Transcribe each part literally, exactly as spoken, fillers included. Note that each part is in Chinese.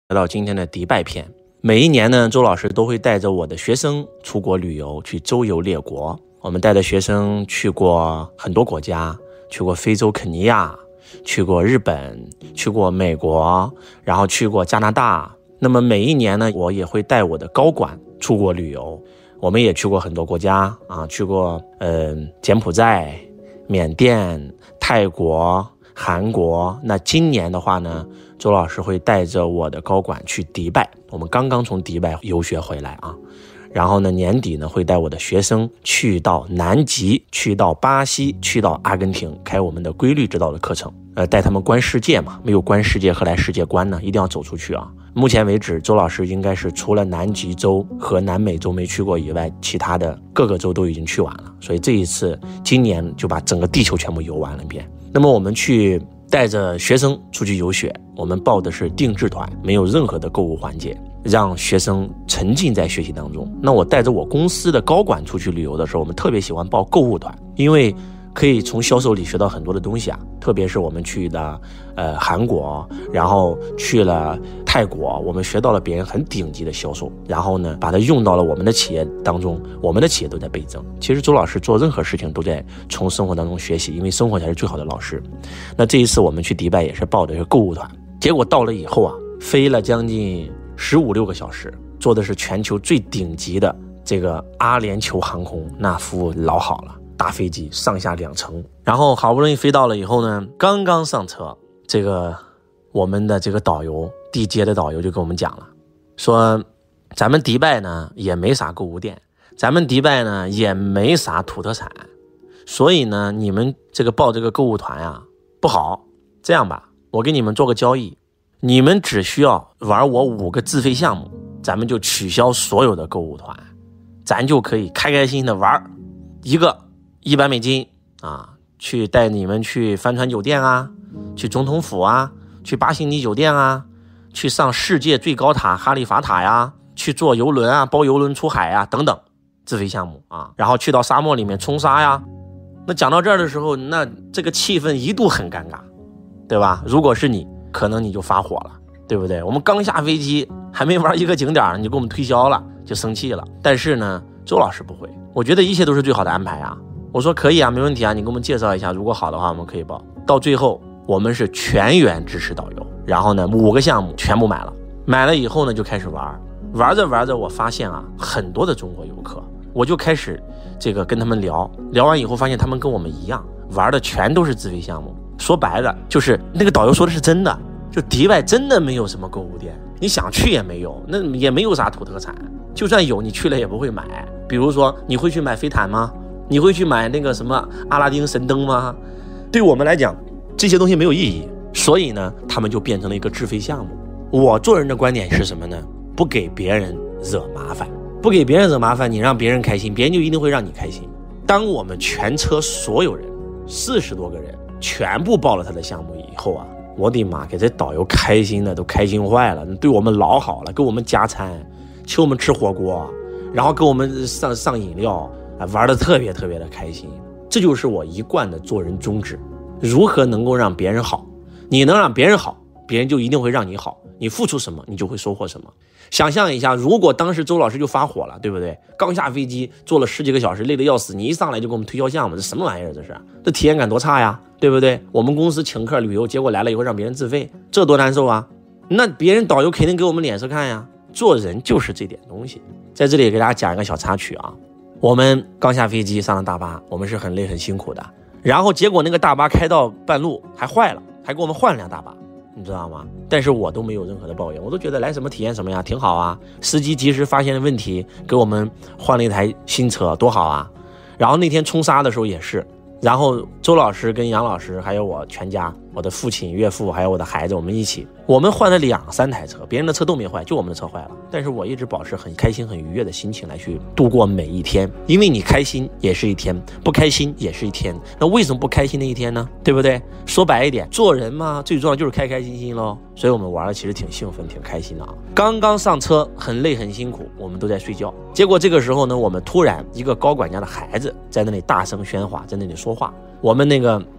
来到今天的迪拜篇。每一年呢，周老师都会带着我的学生出国旅游，去周游列国。我们带着学生去过很多国家，去过非洲肯尼亚，去过日本，去过美国，然后去过加拿大。那么每一年呢，我也会带我的高管出国旅游。我们也去过很多国家啊，去过呃柬埔寨、缅甸、泰国、韩国。那今年的话呢，周老师会带着我的高管去迪拜，我们刚刚从迪拜游学回来啊。然后呢，年底呢会带我的学生去到南极，去到巴西，去到阿根廷开我们的规律之道的课程，呃，带他们观世界嘛，没有观世界何来世界观呢？一定要走出去啊！目前为止，周老师应该是除了南极洲和南美洲没去过以外，其他的各个洲都已经去完了。所以这一次，今年就把整个地球全部游完了一遍。那么我们去带着学生出去游学，我们报的是定制团，没有任何的购物环节，让学生沉浸在学习当中。那我带着我公司的高管出去旅游的时候，我们特别喜欢报购物团，因为可以从销售里学到很多的东西啊。特别是我们去的呃韩国，然后去了泰国，我们学到了别人很顶级的销售，然后呢把它用到了我们的企业当中，我们的企业都在倍增。其实周老师做任何事情都在从生活当中学习，因为生活才是最好的老师。那这一次我们去迪拜也是报的是购物团，结果到了以后啊，飞了将近十五六个小时，坐的是全球最顶级的这个阿联酋航空，那服务老好了，大飞机上下两层。然后好不容易飞到了以后呢，刚刚上车，这个我们的这个导游地接的导游就跟我们讲了，说咱们迪拜呢也没啥购物店，咱们迪拜呢也没啥土特产，所以呢你们这个报这个购物团啊不好。这样吧，我给你们做个交易，你们只需要玩我五个自费项目，咱们就取消所有的购物团，咱就可以开开心心的玩。一个一百美金啊，去带你们去帆船酒店啊，去总统府啊，去巴西尼酒店啊，去上世界最高塔哈利法塔呀，去坐游轮啊，包游轮出海啊，等等自费项目啊，然后去到沙漠里面冲沙呀。那讲到这儿的时候，那这个气氛一度很尴尬，对吧？如果是你，可能你就发火了，对不对？我们刚下飞机，还没玩一个景点，你就给我们推销了，就生气了。但是呢，周老师不会，我觉得一切都是最好的安排啊。我说可以啊，没问题啊，你给我们介绍一下，如果好的话我们可以报。到最后我们是全员支持导游，然后呢五个项目全部买了，买了以后呢就开始玩，玩着玩着我发现啊，很多的中国游客，我就开始这个跟他们聊，聊完以后发现他们跟我们一样，玩的全都是自费项目。说白了就是那个导游说的是真的，就迪拜真的没有什么购物店，你想去也没有，那也没有啥土特产，就算有你去了也不会买。比如说你会去买飞毯吗？你会去买那个什么阿拉丁神灯吗？对我们来讲这些东西没有意义，所以呢他们就变成了一个自费项目。我做人的观点是什么呢？不给别人惹麻烦，不给别人惹麻烦，你让别人开心，别人就一定会让你开心。当我们全车所有人四十多个人全部报了他的项目以后啊，我的妈，给这导游开心的都开心坏了，对我们老好了，给我们加餐，请我们吃火锅，然后给我们上上饮料啊，玩得特别特别的开心。这就是我一贯的做人宗旨，如何能够让别人好，你能让别人好，别人就一定会让你好，你付出什么你就会收获什么。想象一下，如果当时周老师就发火了，对不对？刚下飞机坐了十几个小时，累得要死，你一上来就给我们推销项目，这什么玩意儿？这是这体验感多差呀，对不对？我们公司请客旅游，结果来了以后让别人自费，这多难受啊。那别人导游肯定给我们脸色看呀。做人就是这点东西。在这里给大家讲一个小插曲啊，我们刚下飞机上了大巴，我们是很累很辛苦的，然后结果那个大巴开到半路还坏了，还给我们换了辆大巴，你知道吗？但是我都没有任何的抱怨，我都觉得来什么体验什么呀，挺好啊。司机及时发现了问题，给我们换了一台新车，多好啊。然后那天冲沙的时候也是，然后周老师跟杨老师还有我全家，我的父亲岳父还有我的孩子，我们一起，我们换了两三台车，别人的车都没坏，就我们的车坏了。但是我一直保持很开心很愉悦的心情来去度过每一天，因为你开心也是一天，不开心也是一天。那为什么不开心的一天呢？对不对？说白一点，做人嘛，最重要就是开开心心咯。所以我们玩的其实挺兴奋挺开心的啊。刚刚上车很累很辛苦，我们都在睡觉，结果这个时候呢，我们突然一个高管家的孩子在那里大声喧哗，在那里说话，我们那个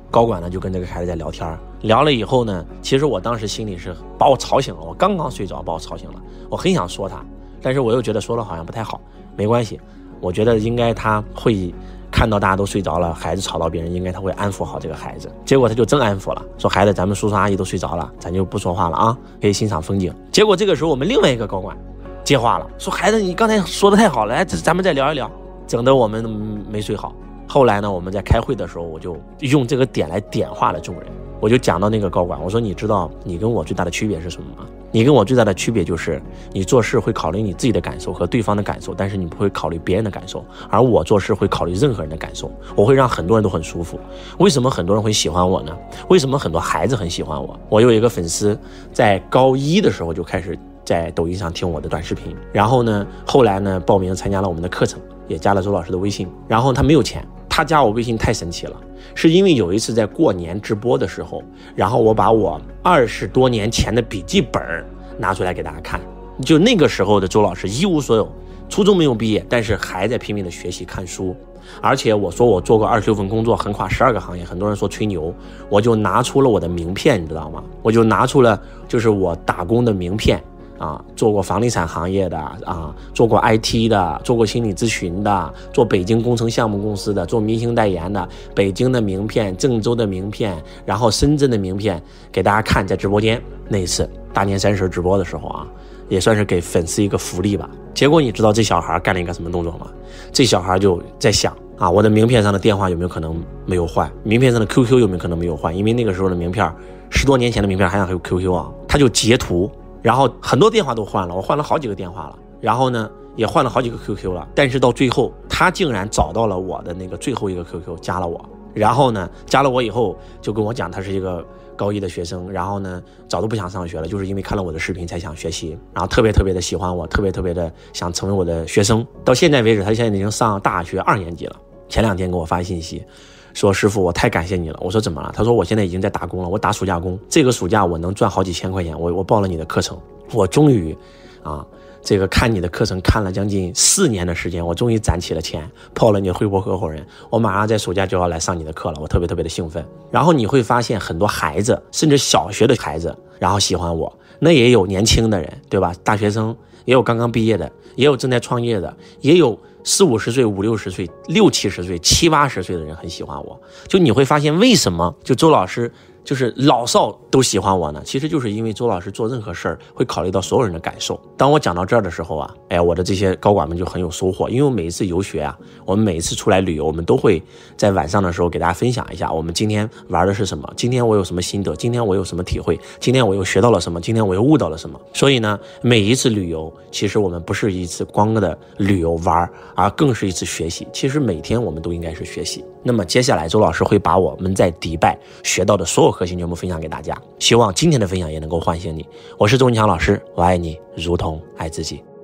高管呢就跟这个孩子在聊天，聊了以后呢，其实我当时心里是把我吵醒了，我刚刚睡着把我吵醒了，我很想说他，但是我又觉得说了好像不太好，没关系，我觉得应该他会看到大家都睡着了，孩子吵到别人，应该他会安抚好这个孩子。结果他就真安抚了，说孩子，咱们叔叔阿姨都睡着了，咱就不说话了啊，可以欣赏风景。结果这个时候我们另外一个高管接话了，说孩子，你刚才说的太好了，来咱们再聊一聊，整得我们没睡好。后来呢，我们在开会的时候，我就用这个点来点化了众人。我就讲到那个高管，我说你知道你跟我最大的区别是什么吗？你跟我最大的区别就是你做事会考虑你自己的感受和对方的感受，但是你不会考虑别人的感受，而我做事会考虑任何人的感受，我会让很多人都很舒服。为什么很多人会喜欢我呢？为什么很多孩子很喜欢我？我有一个粉丝在高一的时候就开始在抖音上听我的短视频，然后呢后来呢报名参加了我们的课程，也加了周老师的微信，然后他没有钱，他加我微信太神奇了，是因为有一次在过年直播的时候，然后我把我二十多年前的笔记本拿出来给大家看，就那个时候的周老师一无所有，初中没有毕业，但是还在拼命的学习看书，而且我说我做过二十六份工作，横跨十二个行业，很多人说吹牛，我就拿出了我的名片，你知道吗？我就拿出了就是我打工的名片啊，做过房地产行业的啊，做过 I T 的，做过心理咨询的，做北京工程项目公司的，做明星代言的，北京的名片，郑州的名片，然后深圳的名片给大家看，在直播间那一次大年三十直播的时候啊，也算是给粉丝一个福利吧。结果你知道这小孩干了一个什么动作吗？这小孩就在想啊，我的名片上的电话有没有可能没有换，名片上的 Q Q 有没有可能没有换，因为那个时候的名片十多年前的名片还还有 Q Q 啊，他就截图，然后很多电话都换了，我换了好几个电话了，然后呢也换了好几个 Q Q 了，但是到最后他竟然找到了我的那个最后一个 Q Q 加了我，然后呢加了我以后就跟我讲他是一个高一的学生，然后呢早都不想上学了，就是因为看了我的视频才想学习，然后特别特别的喜欢我，特别特别的想成为我的学生。到现在为止他现在已经上大学二年级了，前两天给我发信息说师傅我太感谢你了，我说怎么了？他说我现在已经在打工了，我打暑假工，这个暑假我能赚好几千块钱，我我报了你的课程，我终于啊这个看你的课程看了将近四年的时间，我终于攒起了钱，泡了你的汇博合伙人，我马上在暑假就要来上你的课了，我特别特别的兴奋。然后你会发现很多孩子，甚至小学的孩子，然后喜欢我，那也有年轻的人，对吧？大学生也有刚刚毕业的，也有正在创业的，也有四五十岁、五六十岁、六七十岁、七八十岁的人很喜欢我。就你会发现为什么就周老师就是老少都喜欢我呢？其实就是因为周老师做任何事儿会考虑到所有人的感受。当我讲到这儿的时候啊，哎，我的这些高管们就很有收获，因为我每一次游学啊，我们每一次出来旅游，我们都会在晚上的时候给大家分享一下我们今天玩的是什么，今天我有什么心得，今天我有什么体会，今天我又学到了什么，今天我又悟到了什么。所以呢，每一次旅游其实我们不是一次光的旅游玩，而更是一次学习。其实每天我们都应该是学习。那么接下来周老师会把我们在迪拜学到的所有核心全部分享给大家，希望今天的分享也能够唤醒你。我是周文强老师，我爱你如同爱自己。